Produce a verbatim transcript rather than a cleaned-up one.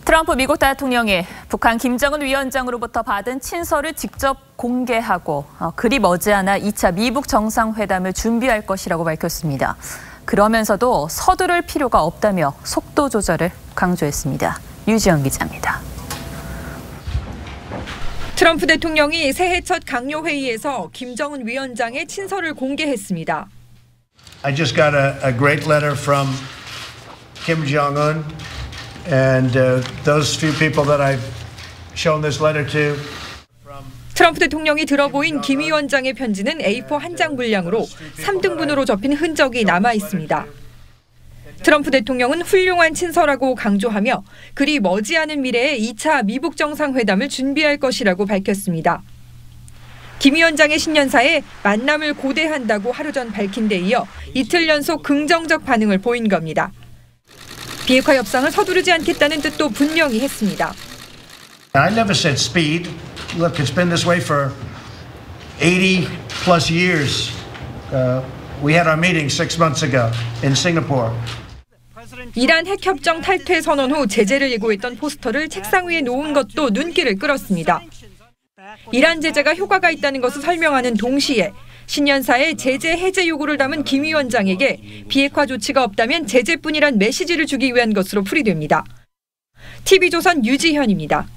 트럼프 미국 대통령이 북한 김정은 위원장으로부터 받은 친서를 직접 공개하고 그리 머지않아 이 차 미북 정상회담을 준비할 것이라고 밝혔습니다. 그러면서도 서두를 필요가 없다며 속도 조절을 강조했습니다. 유지영 기자입니다. 트럼프 대통령이 새해 첫 강요 회의에서 김정은 위원장의 친서를 공개했습니다. I just got a, a great letter from Kim Jong-un and uh, those few people that I've shown this letter to. 트럼프 대통령이 들어보인 김 위원장의 편지는 에이 사 한 장 분량으로 삼 등분으로 접힌 흔적이 남아 있습니다. 트럼프 대통령은 훌륭한 친서라고 강조하며 그리 머지않은 미래에 이 차 미북 정상회담을 준비할 것이라고 밝혔습니다. 김 위원장의 신년사에 만남을 고대한다고 하루 전 밝힌 데 이어 이틀 연속 긍정적 반응을 보인 겁니다. 비핵화 협상을 서두르지 않겠다는 뜻도 분명히 했습니다. I never said speed. Look, it's been this way for eighty plus years. Uh, we had our meeting six months ago in Singapore. 이란 핵협정 탈퇴 선언 후 제재를 예고했던 포스터를 책상 위에 놓은 것도 눈길을 끌었습니다. 이란 제재가 효과가 있다는 것을 설명하는 동시에 신년사에 제재 해제 요구를 담은 김 위원장에게 비핵화 조치가 없다면 제재뿐이란 메시지를 주기 위한 것으로 풀이됩니다. 티비조선 유지현입니다.